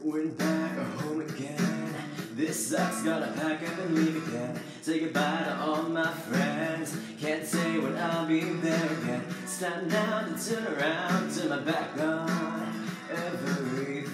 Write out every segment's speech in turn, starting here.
We're back home again. This sucks, gotta pack up and leave again. Say goodbye to all my friends. Can't say when I'll be there again. It's time now to turn around, turn my back on everything.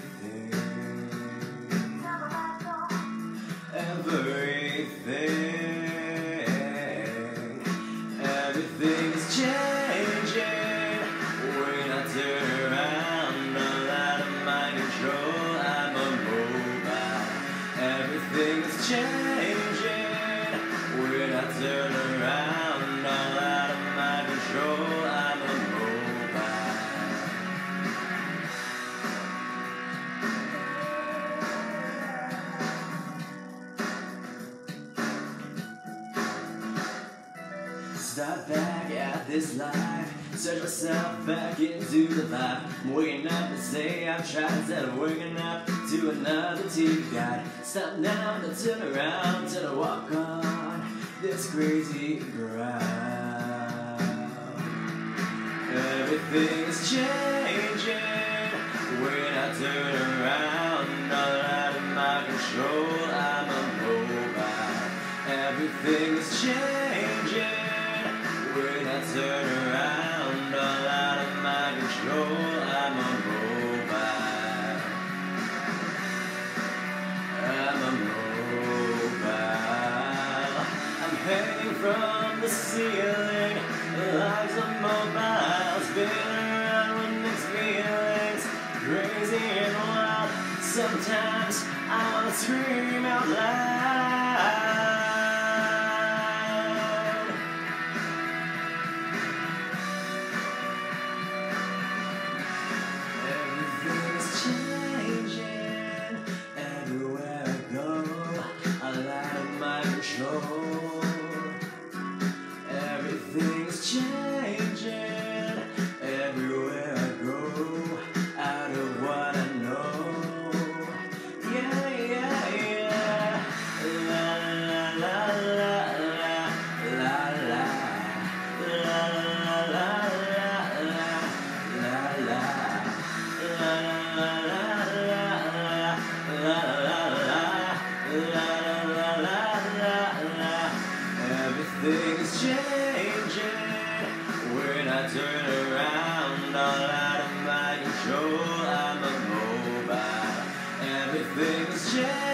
Everything is changing. We're not turning around, all out of my control. I'm a mobile. Everything is changing. We're not turning around, all out of my control. I'm a mobile. Start back at this life, search myself back into the vibe. I'm waking up to say I've tried instead of waking up to another TV guide. Stop now to turn around, turn to walk on this crazy ground. Everything is changing, we're not turning around, all out of my control. I'm a mobile. Everything is changing. We're not turning around, all out of my control. I'm a mobile. I'm a mobile. I'm hanging from the ceiling. Life's a mobile, spinning around with mixed feelings, crazy and wild. Sometimes I wanna scream out loud. Changing everywhere I go, all out of my control. Everything's changing everywhere I go, out of what I know. Yeah, yeah, yeah. La la la la la la la la la la la. Everything is changing. We're not turning around, all out of my control. I'm a mobile. Everything is changing.